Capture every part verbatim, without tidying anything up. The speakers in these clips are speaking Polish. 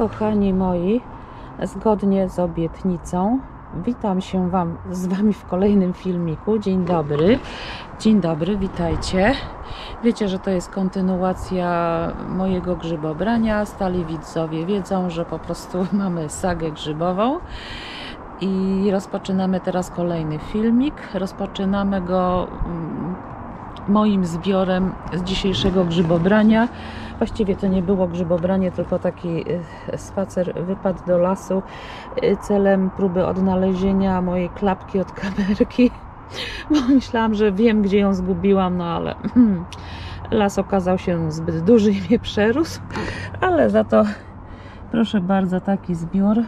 Kochani moi, zgodnie z obietnicą witam się wam, z Wami w kolejnym filmiku. Dzień dobry, dzień dobry, witajcie. Wiecie, że to jest kontynuacja mojego grzybobrania. Stali widzowie wiedzą, że po prostu mamy sagę grzybową i rozpoczynamy teraz kolejny filmik. Rozpoczynamy go moim zbiorem z dzisiejszego grzybobrania. Właściwie to nie było grzybobranie, tylko taki spacer, wypad do lasu celem próby odnalezienia mojej klapki od kamerki, bo myślałam, że wiem, gdzie ją zgubiłam, no ale las okazał się zbyt duży i mnie przerósł, ale za to proszę bardzo, taki zbiór.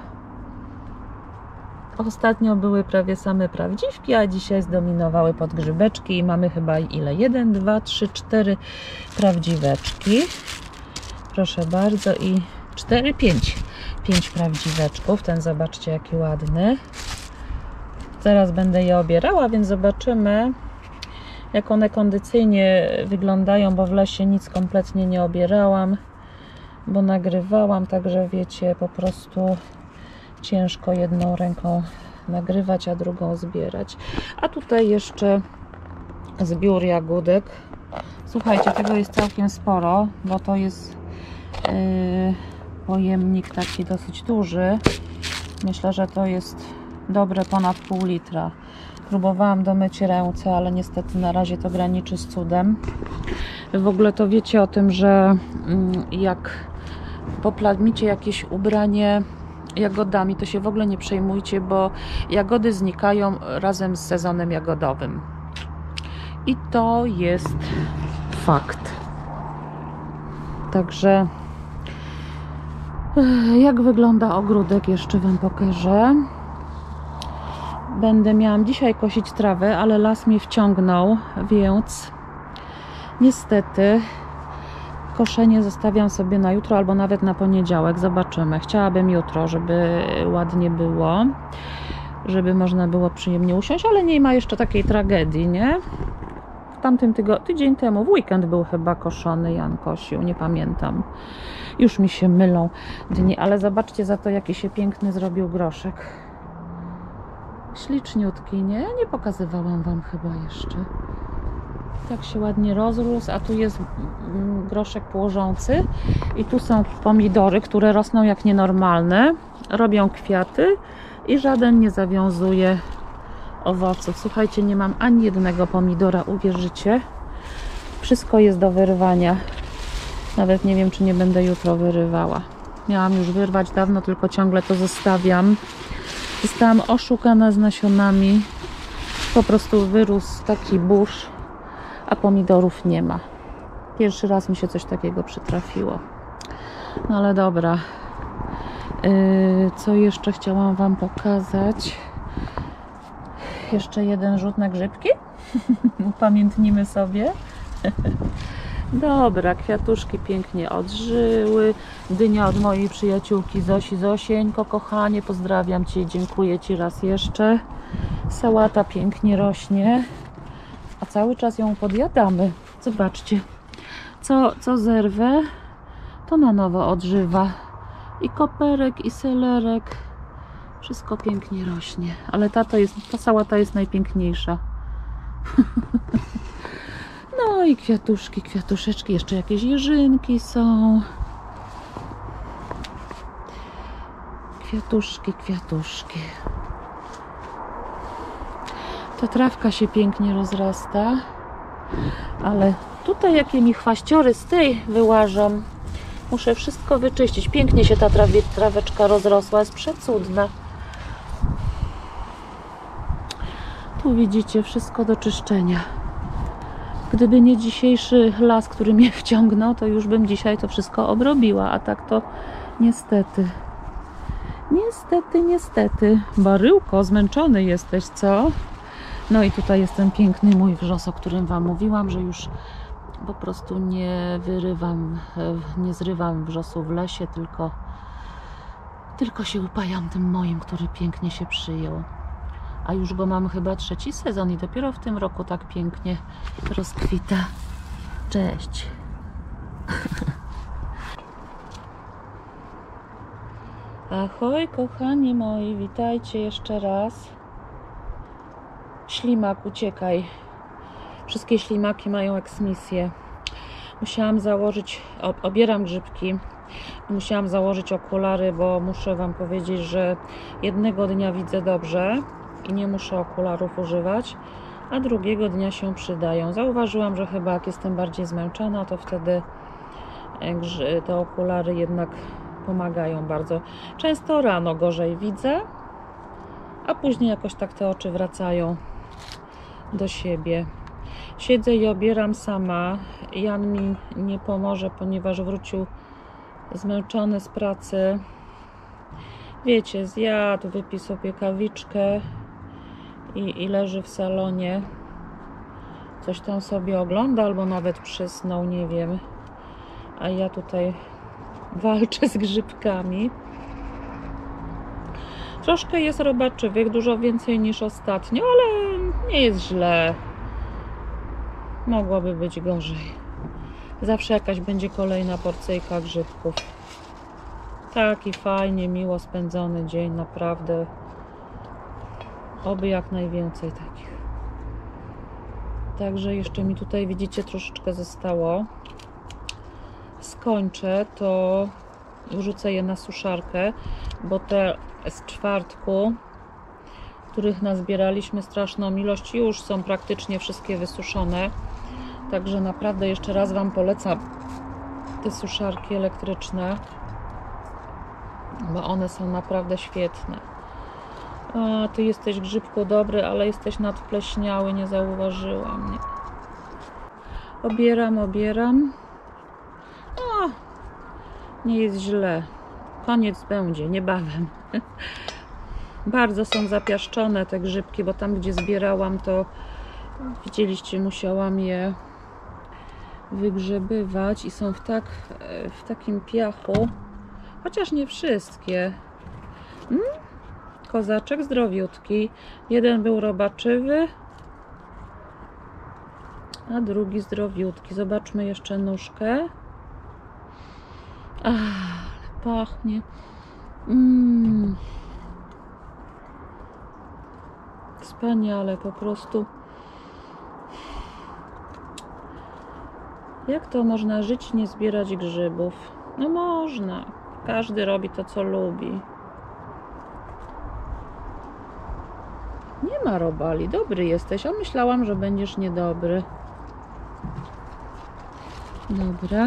Ostatnio były prawie same prawdziwki, a dzisiaj zdominowały podgrzybeczki i mamy chyba ile? jeden, dwa, trzy, cztery prawdziweczki. Proszę bardzo, i cztery, pięć. pięć prawdziweczków. Ten zobaczcie, jaki ładny. Zaraz będę je obierała, więc zobaczymy, jak one kondycyjnie wyglądają, bo w lesie nic kompletnie nie obierałam, bo nagrywałam, także wiecie, po prostu ciężko jedną ręką nagrywać, a drugą zbierać. A tutaj jeszcze zbiór jagódek. Słuchajcie, tego jest całkiem sporo, bo to jest yy, pojemnik taki dosyć duży. Myślę, że to jest dobre ponad pół litra. Próbowałam domyć ręce, ale niestety na razie to graniczy z cudem. W ogóle to wiecie o tym, że yy, jak popladmicie jakieś ubranie jagodami, to się w ogóle nie przejmujcie, bo jagody znikają razem z sezonem jagodowym. I to jest fakt. Także jak wygląda ogródek, jeszcze wam pokażę. Będę miałam dzisiaj kosić trawę, ale las mnie wciągnął, więc niestety koszenie zostawiam sobie na jutro albo nawet na poniedziałek. Zobaczymy. Chciałabym jutro, żeby ładnie było, żeby można było przyjemnie usiąść, ale nie ma jeszcze takiej tragedii, nie? W tamtym tygodniu, tydzień temu, w weekend był chyba koszony, Jan kosił, nie pamiętam. Już mi się mylą dni, ale zobaczcie za to, jaki się piękny zrobił groszek. Śliczniutki, nie? Nie pokazywałam wam chyba jeszcze. Tak się ładnie rozrósł, a tu jest groszek płożący i tu są pomidory, które rosną jak nienormalne, robią kwiaty i żaden nie zawiązuje owoców. Słuchajcie, nie mam ani jednego pomidora, uwierzycie? Wszystko jest do wyrwania. Nawet nie wiem, czy nie będę jutro wyrywała. Miałam już wyrwać dawno, tylko ciągle to zostawiam. Zostałam oszukana z nasionami. Po prostu wyrósł taki burz, a pomidorów nie ma. Pierwszy raz mi się coś takiego przytrafiło. No ale dobra. Yy, co jeszcze chciałam wam pokazać? Jeszcze jeden rzut na grzybki. Upamiętnimy sobie. Dobra, kwiatuszki pięknie odżyły. Dynia od mojej przyjaciółki Zosi. Zosieńko, kochanie, pozdrawiam cię i dziękuję ci raz jeszcze. Sałata pięknie rośnie, a cały czas ją podjadamy. Zobaczcie, co, co zerwę, to na nowo odżywa. I koperek, i selerek. Wszystko pięknie rośnie. Ale ta, to jest, ta sałata jest najpiękniejsza. No i kwiatuszki, kwiatuszeczki. Jeszcze jakieś jeżynki są. Kwiatuszki, kwiatuszki. Ta trawka się pięknie rozrasta. Ale tutaj jakie mi chwaściory z tej wyłażą. Muszę wszystko wyczyścić. Pięknie się ta trawie, traweczka rozrosła. Jest przecudna. Tu widzicie, wszystko do czyszczenia. Gdyby nie dzisiejszy las, który mnie wciągnął, to już bym dzisiaj to wszystko obrobiła. A tak to niestety. Niestety, niestety. Baryłko, zmęczony jesteś, co? No i tutaj jest ten piękny mój wrzos, o którym wam mówiłam, że już po prostu nie wyrywam, nie zrywam wrzosu w lesie, tylko, tylko się upajam tym moim, który pięknie się przyjął. A już go mam chyba trzeci sezon i dopiero w tym roku tak pięknie rozkwita. Cześć! Ahoj kochani moi, witajcie jeszcze raz. Ślimak, uciekaj. Wszystkie ślimaki mają eksmisję. Musiałam założyć, obieram grzybki. Musiałam założyć okulary, bo muszę wam powiedzieć, że jednego dnia widzę dobrze i nie muszę okularów używać, a drugiego dnia się przydają. Zauważyłam, że chyba jak jestem bardziej zmęczona, to wtedy te okulary jednak pomagają bardzo. Często rano gorzej widzę, a później jakoś tak te oczy wracają do siebie. Siedzę i obieram sama. Jan mi nie pomoże, ponieważ wrócił zmęczony z pracy. Wiecie, zjadł, wypił sobie kawiczkę i, i leży w salonie. Coś tam sobie ogląda, albo nawet przysnął, nie wiem. A ja tutaj walczę z grzybkami. Troszkę jest robaczywych, dużo więcej niż ostatnio, ale nie jest źle. Mogłoby być gorzej. Zawsze jakaś będzie kolejna porcyjka grzybków. Taki fajnie, miło spędzony dzień, naprawdę. Oby jak najwięcej takich. Także jeszcze mi tutaj, widzicie, troszeczkę zostało. Skończę, to wrzucę je na suszarkę, bo te z czwartku, których nazbieraliśmy straszną ilość, już są praktycznie wszystkie wysuszone. Także naprawdę jeszcze raz wam polecam te suszarki elektryczne, bo one są naprawdę świetne. A, ty jesteś, grzybku, dobry, ale jesteś nadpleśniały, nie zauważyłam. Nie. Obieram, obieram. O, nie jest źle. Koniec będzie, niebawem. Bardzo są zapiaszczone te grzybki, bo tam, gdzie zbierałam, to widzieliście, musiałam je wygrzebywać i są w, tak, w takim piachu, chociaż nie wszystkie. Hmm? Kozaczek zdrowiutki. Jeden był robaczywy, a drugi zdrowiutki. Zobaczmy jeszcze nóżkę. Ach, ale pachnie. Mm. Wspaniale, po prostu. Jak to można żyć i nie zbierać grzybów? No można. Każdy robi to, co lubi. Nie ma robali. Dobry jesteś. A myślałam, że będziesz niedobry. Dobra.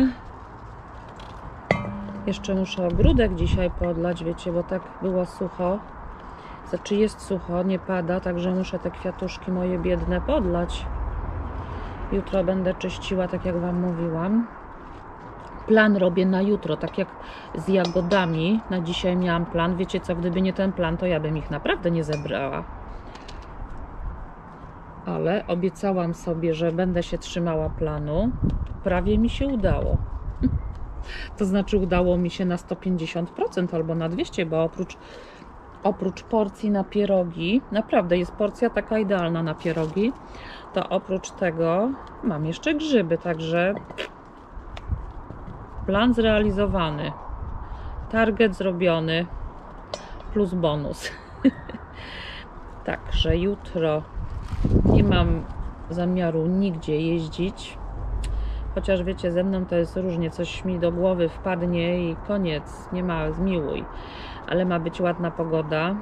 Jeszcze muszę ogródek dzisiaj podlać, wiecie, bo tak było sucho. Znaczy jest sucho, nie pada, także muszę te kwiatuszki moje biedne podlać. Jutro będę czyściła, tak jak wam mówiłam. Plan robię na jutro, tak jak z jagodami. Na dzisiaj miałam plan. Wiecie co, gdyby nie ten plan, to ja bym ich naprawdę nie zebrała. Ale obiecałam sobie, że będę się trzymała planu. Prawie mi się udało. To znaczy udało mi się na sto pięćdziesiąt procent albo na dwieście, bo oprócz, oprócz porcji na pierogi, naprawdę jest porcja taka idealna na pierogi, to oprócz tego mam jeszcze grzyby, także plan zrealizowany, target zrobiony, plus bonus. Także jutro nie mam zamiaru nigdzie jeździć. Chociaż wiecie, ze mną to jest różnie, coś mi do głowy wpadnie i koniec, nie ma, zmiłuj. Ale ma być ładna pogoda.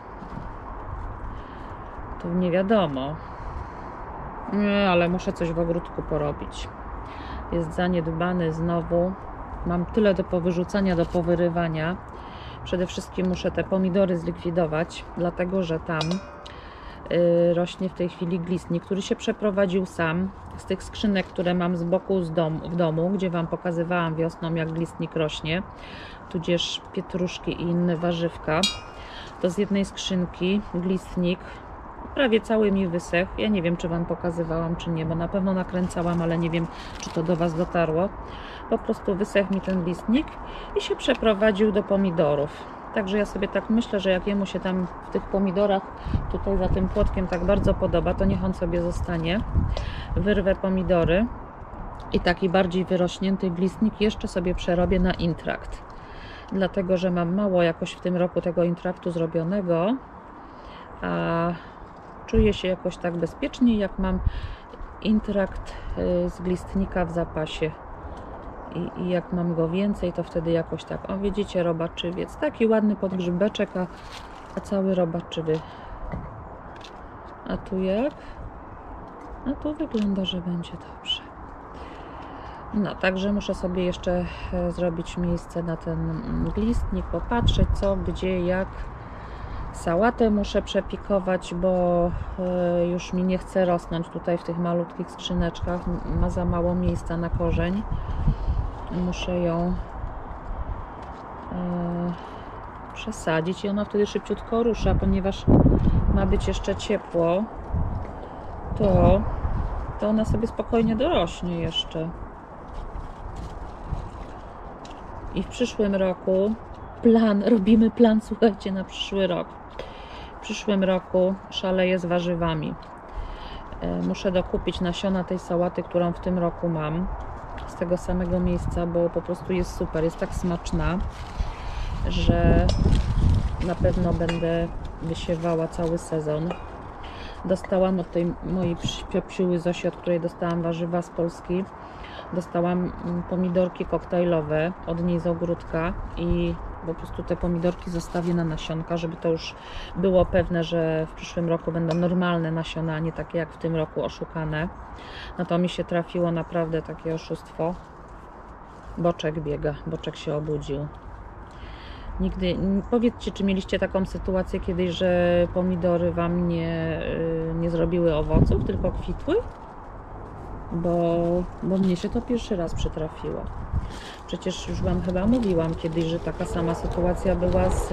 To nie wiadomo. Nie, ale muszę coś w ogródku porobić. Jest zaniedbany znowu. Mam tyle do powyrzucania, do powyrywania. Przede wszystkim muszę te pomidory zlikwidować, dlatego że tam yy, rośnie w tej chwili glistnik, który się przeprowadził sam z tych skrzynek, które mam z boku z dom, w domu, gdzie wam pokazywałam wiosną, jak glistnik rośnie, tudzież pietruszki i inne warzywka. To z jednej skrzynki glistnik prawie cały mi wysechł. Ja nie wiem, czy wam pokazywałam, czy nie, bo na pewno nakręcałam, ale nie wiem, czy to do was dotarło. Po prostu wysechł mi ten listnik i się przeprowadził do pomidorów. Także ja sobie tak myślę, że jak jemu się tam w tych pomidorach tutaj za tym płotkiem tak bardzo podoba, to niech on sobie zostanie. Wyrwę pomidory i taki bardziej wyrośnięty glistnik jeszcze sobie przerobię na intrakt. dlatego że mam mało jakoś w tym roku tego intraktu zrobionego, a czuję się jakoś tak bezpiecznie, jak mam intrakt z glistnika w zapasie. I, I jak mam go więcej, to wtedy jakoś tak, o widzicie, robaczywiec, taki ładny podgrzybeczek, a, a cały robaczywy. A tu jak? A tu wygląda, że będzie dobrze. No, także muszę sobie jeszcze zrobić miejsce na ten glistnik, popatrzeć co, gdzie, jak. Sałatę muszę przepikować, bo już mi nie chce rosnąć tutaj w tych malutkich skrzyneczkach. Ma za mało miejsca na korzeń. Muszę ją e, przesadzić i ona wtedy szybciutko rusza, ponieważ ma być jeszcze ciepło, to, to ona sobie spokojnie dorośnie jeszcze. I w przyszłym roku plan, robimy plan, słuchajcie, na przyszły rok. W przyszłym roku szaleję z warzywami. E, muszę dokupić nasiona tej sałaty, którą w tym roku mam. Z tego samego miejsca, bo po prostu jest super, jest tak smaczna, że na pewno będę wysiewała cały sezon. Dostałam od tej mojej psiuły Zosi, od której dostałam warzywa z Polski, dostałam pomidorki koktajlowe od niej z ogródka i po prostu te pomidorki zostawię na nasionka, żeby to już było pewne, że w przyszłym roku będą normalne nasiona, a nie takie jak w tym roku oszukane. No to mi się trafiło naprawdę takie oszustwo. Boczek biega, boczek się obudził. Nigdy, powiedzcie, czy mieliście taką sytuację kiedyś, że pomidory wam nie, nie zrobiły owoców, tylko kwitły? Bo, bo mnie się to pierwszy raz przytrafiło. Przecież już wam chyba mówiłam kiedyś, że taka sama sytuacja była z, yy,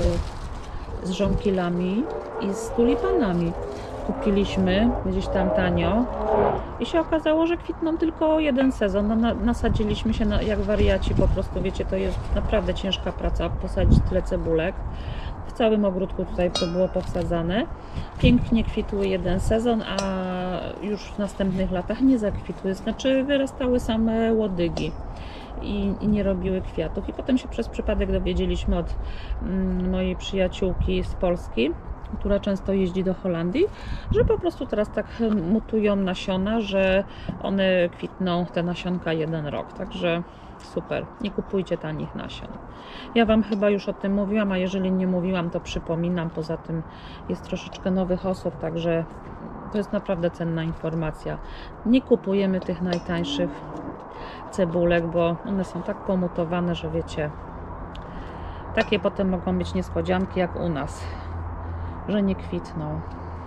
z żonkilami i z tulipanami. Kupiliśmy gdzieś tam tanio i się okazało, że kwitną tylko jeden sezon. No, na, nasadziliśmy się na, jak wariaci, po prostu, wiecie, to jest naprawdę ciężka praca, posadzić tyle cebulek. W całym ogródku tutaj to było powsadzane. Pięknie kwitły jeden sezon, a już w następnych latach nie zakwitły, znaczy wyrastały same łodygi. I, i nie robiły kwiatów. I potem się przez przypadek dowiedzieliśmy od mm, mojej przyjaciółki z Polski, która często jeździ do Holandii, że po prostu teraz tak mutują nasiona, że one kwitną, te nasionka, jeden rok. Także super, nie kupujcie tanich nasion. Ja wam chyba już o tym mówiłam, a jeżeli nie mówiłam, to przypominam. Poza tym jest troszeczkę nowych osób, także to jest naprawdę cenna informacja. Nie kupujemy tych najtańszych cebulek, bo one są tak pomutowane, że wiecie, takie potem mogą być niespodzianki jak u nas, że nie kwitną.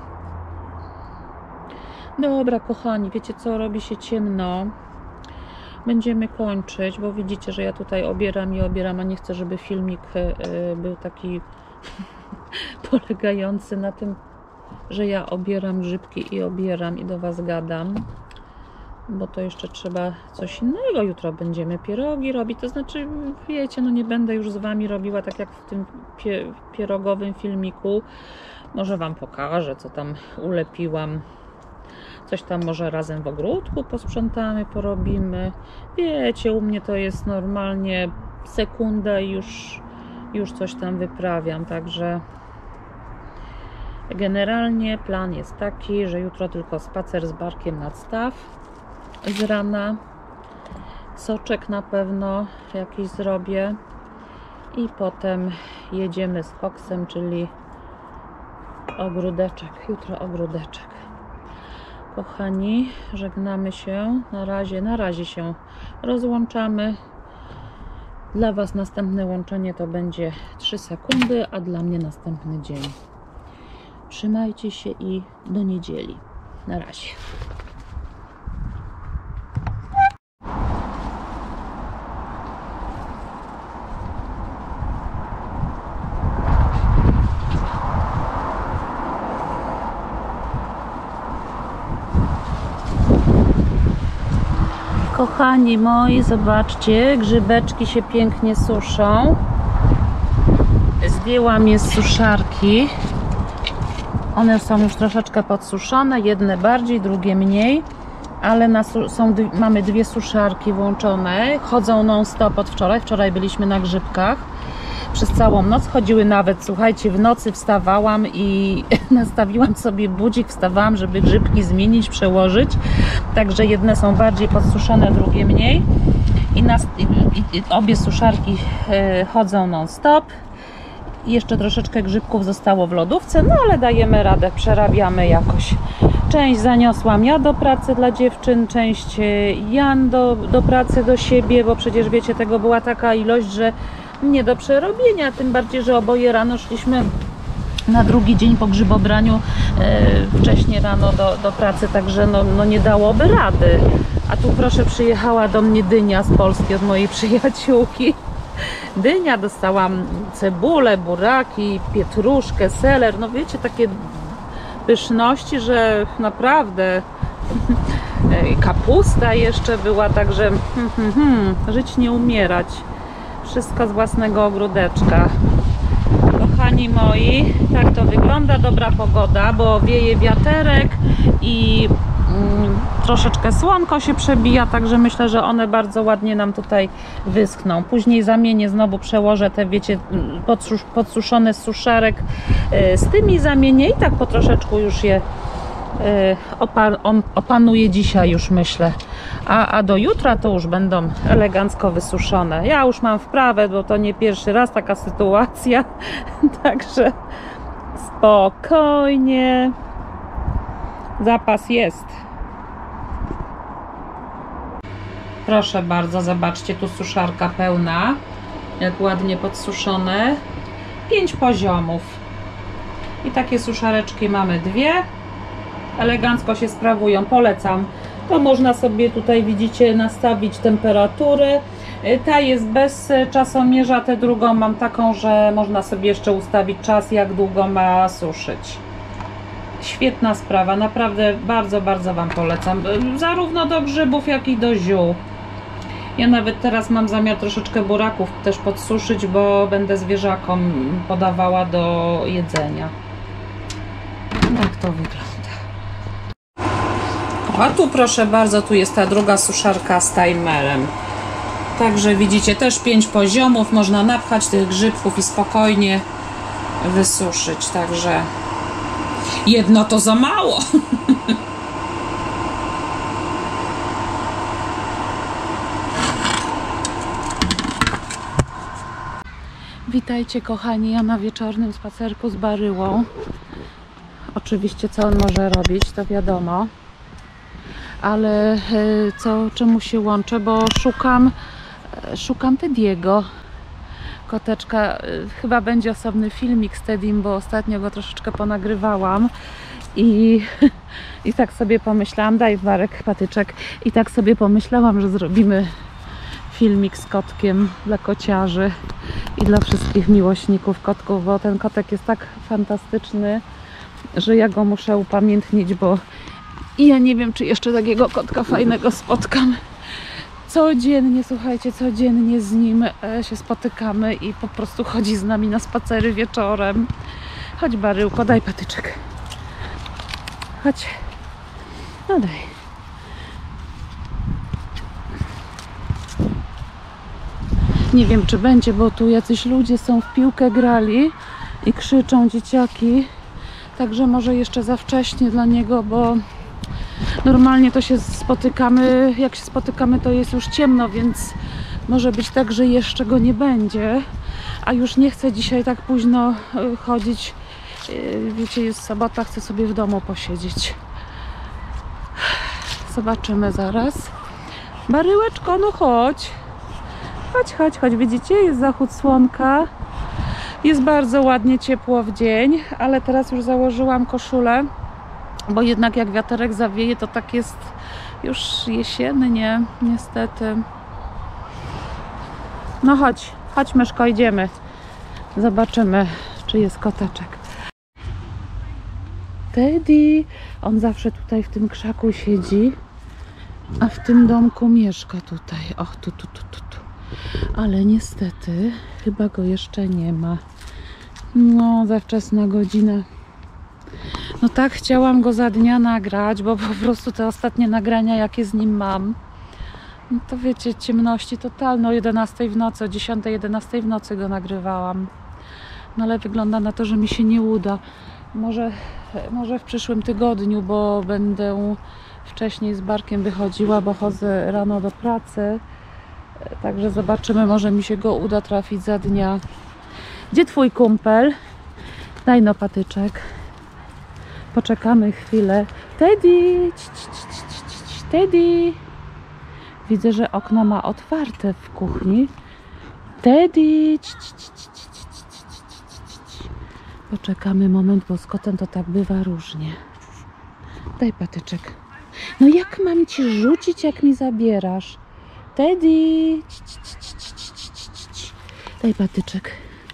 Dobra, kochani, wiecie co, robi się ciemno. Będziemy kończyć, bo widzicie, że ja tutaj obieram i obieram, a nie chcę, żeby filmik był taki polegający na tym, że ja obieram grzybki i obieram i do was gadam, bo to jeszcze trzeba coś innego. Jutro będziemy pierogi robić, to znaczy, wiecie, no nie będę już z wami robiła tak jak w tym pie pierogowym filmiku. Może wam pokażę, co tam ulepiłam. Coś tam może razem w ogródku posprzątamy, porobimy. Wiecie, u mnie to jest normalnie sekunda i już, już coś tam wyprawiam, także generalnie plan jest taki, że jutro tylko spacer z Barkiem nad staw z rana, soczek na pewno jakiś zrobię i potem jedziemy z koksem, czyli ogródeczek, jutro ogródeczek. Kochani, żegnamy się, na razie, na razie się rozłączamy. Dla was następne łączenie to będzie trzy sekundy, a dla mnie następny dzień. Trzymajcie się i do niedzieli. Na razie. Kochani moi, zobaczcie, grzybeczki się pięknie suszą. Zdjęłam je z suszarki. One są już troszeczkę podsuszone, jedne bardziej, drugie mniej, ale na, są, mamy dwie suszarki włączone, chodzą non stop od wczoraj. Wczoraj byliśmy na grzybkach przez całą noc chodziły, nawet słuchajcie, w nocy wstawałam i nastawiłam sobie budzik, wstawałam, żeby grzybki zmienić, przełożyć, także jedne są bardziej podsuszone, drugie mniej i, nas, i, i obie suszarki e, chodzą non stop. Jeszcze troszeczkę grzybków zostało w lodówce, no ale dajemy radę, przerabiamy jakoś. Część zaniosłam ja do pracy dla dziewczyn, część Jan do, do pracy do siebie, bo przecież wiecie, tego była taka ilość, że nie do przerobienia, tym bardziej, że oboje rano szliśmy na drugi dzień po grzybobraniu e, wcześniej rano do, do pracy, także no, no nie dałoby rady. A tu proszę, przyjechała do mnie dynia z Polski od mojej przyjaciółki. Dynia, dostałam cebulę, buraki, pietruszkę, seler, no wiecie, takie pyszności, że naprawdę kapusta jeszcze była, także hmm, hmm, hmm, żyć nie umierać, wszystko z własnego ogródeczka. Kochani moi, tak to wygląda, dobra pogoda, bo wieje wiaterek i mm, troszeczkę słonko się przebija, także myślę, że one bardzo ładnie nam tutaj wyschną. Później zamienię, znowu przełożę te, wiecie, podsus podsuszone z suszarek yy, z tymi zamienię i tak po troszeczku już je yy, opa opanuję dzisiaj już, myślę. A, a do jutra to już będą elegancko wysuszone. Ja już mam wprawę, bo to nie pierwszy raz taka sytuacja, także spokojnie, zapas jest. Proszę bardzo, zobaczcie, tu suszarka pełna, jak ładnie podsuszone, pięć poziomów i takie suszareczki mamy dwie, elegancko się sprawują, polecam. To można sobie tutaj, widzicie, nastawić temperaturę. Ta jest bez czasomierza, tę drugą mam taką, że można sobie jeszcze ustawić czas, jak długo ma suszyć. Świetna sprawa, naprawdę bardzo, bardzo Wam polecam. Zarówno do grzybów, jak i do ziół. Ja nawet teraz mam zamiar troszeczkę buraków też podsuszyć, bo będę zwierzakom podawała do jedzenia. Tak to wygląda. A tu proszę bardzo, tu jest ta druga suszarka z timerem. Także widzicie, też pięć poziomów, można napchać tych grzybków i spokojnie wysuszyć. Także jedno to za mało. Witajcie kochani, ja na wieczornym spacerku z Baryłą. Oczywiście co on może robić, to wiadomo. Ale co, czemu się łączę, bo szukam szukam Tediego, koteczka. Chyba będzie osobny filmik z Tedim, bo ostatnio go troszeczkę ponagrywałam i, i tak sobie pomyślałam, daj Marek patyczek, i tak sobie pomyślałam, że zrobimy filmik z kotkiem dla kociarzy i dla wszystkich miłośników kotków, bo ten kotek jest tak fantastyczny, że ja go muszę upamiętnić, bo i ja nie wiem, czy jeszcze takiego kotka fajnego spotkam. Codziennie, słuchajcie, codziennie z nim się spotykamy i po prostu chodzi z nami na spacery wieczorem. Chodź Baryłko, daj patyczek. Chodź. No daj. Nie wiem, czy będzie, bo tu jacyś ludzie są, w piłkę grali i krzyczą dzieciaki. Także może jeszcze za wcześnie dla niego, bo normalnie to się spotykamy, jak się spotykamy, to jest już ciemno, więc może być tak, że jeszcze go nie będzie. A już nie chcę dzisiaj tak późno chodzić. Wiecie, jest sobota, chcę sobie w domu posiedzieć. Zobaczymy zaraz. Baryłeczko, no chodź. Chodź, chodź, chodź. Widzicie, jest zachód słonka. Jest bardzo ładnie, ciepło w dzień, ale teraz już założyłam koszulę, bo jednak jak wiaterek zawieje, to tak jest już jesiennie, niestety. No chodź, chodź myszko, idziemy. Zobaczymy, czy jest koteczek. Teddy, on zawsze tutaj w tym krzaku siedzi, a w tym domku mieszka tutaj. Och, tu, tu, tu, tu, tu. Ale niestety chyba go jeszcze nie ma. No, za wczesna godzina. No tak, chciałam go za dnia nagrać, bo po prostu te ostatnie nagrania, jakie z nim mam, No to wiecie, ciemności totalne, o jedenastej w nocy, o dziesiątej, jedenastej w nocy go nagrywałam. No ale wygląda na to, że mi się nie uda. Może, może w przyszłym tygodniu, bo będę wcześniej z Barkiem wychodziła, bo chodzę rano do pracy. Także zobaczymy, może mi się go uda trafić za dnia. Gdzie twój kumpel? Daj no patyczek. Poczekamy chwilę. Teddy! Teddy! Widzę, że okno ma otwarte w kuchni. Teddy! Poczekamy moment, bo z kotem to tak bywa różnie. Daj patyczek. No jak mam ci rzucić, jak mi zabierasz? Teddy! Daj patyczek.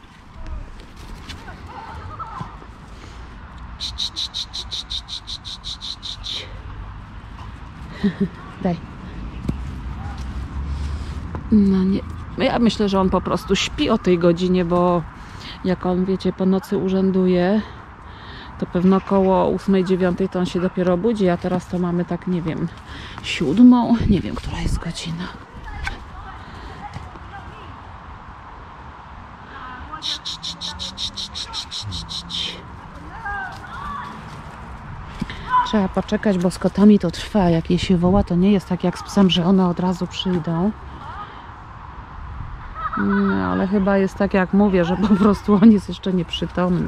Daj. No nie. Ja myślę, że on po prostu śpi o tej godzinie, bo jak on, wiecie, po nocy urzęduje, to pewno koło ósmej, dziewiątej to on się dopiero budzi, a teraz to mamy tak, nie wiem, siódmą, nie wiem, która jest godzina. Trzeba poczekać, bo z kotami to trwa. Jak je się woła, to nie jest tak jak z psem, że one od razu przyjdą. No, ale chyba jest tak, jak mówię, że po prostu on jest jeszcze nieprzytomny.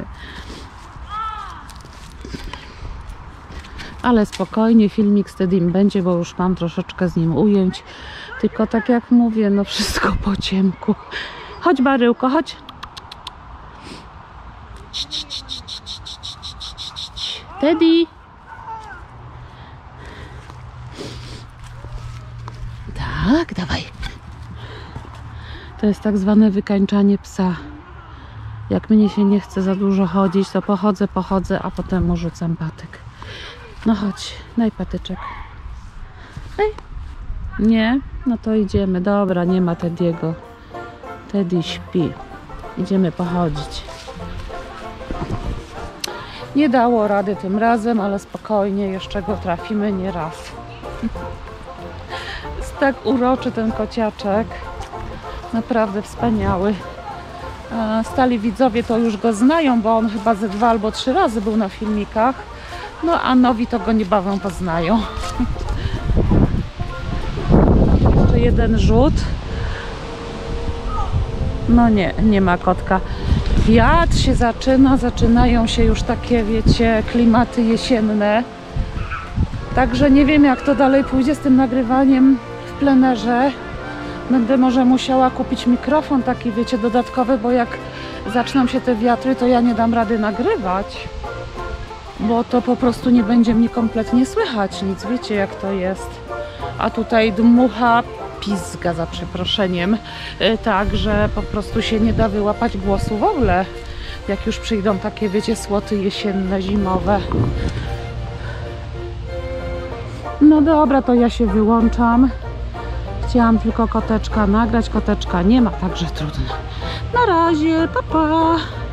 Ale spokojnie, filmik z Teddym będzie, bo już mam troszeczkę z nim ujęć. Tylko tak jak mówię, no wszystko po ciemku. Chodź, Baryłko, chodź. Teddy. Tak, dawaj. To jest tak zwane wykańczanie psa. Jak mnie się nie chce za dużo chodzić, to pochodzę, pochodzę, a potem mu rzucam patyk. No chodź, daj patyczek. Ej. Nie? No to idziemy. Dobra, nie ma Teddy'ego. Teddy śpi. Idziemy pochodzić. Nie dało rady tym razem, ale spokojnie, jeszcze go trafimy nie raz. Jest tak uroczy ten kociaczek. Naprawdę wspaniały. Stali widzowie to już go znają, bo on chyba ze dwa albo trzy razy był na filmikach. No a nowi to go niebawem poznają. Jeszcze jeden rzut. No nie, nie ma kotka. Wiatr się zaczyna, zaczynają się już takie, wiecie, klimaty jesienne. Także nie wiem, jak to dalej pójdzie z tym nagrywaniem w plenerze. Będę może musiała kupić mikrofon taki, wiecie, dodatkowy, bo jak zaczną się te wiatry, to ja nie dam rady nagrywać. Bo to po prostu nie będzie mnie kompletnie słychać nic, wiecie jak to jest. A tutaj dmucha, pizga za przeproszeniem, tak, że po prostu się nie da wyłapać głosu w ogóle. Jak już przyjdą takie, wiecie, słoty jesienne, zimowe. No dobra, to ja się wyłączam. Chciałam tylko koteczka nagrać, koteczka nie ma, także trudno. Na razie, pa pa!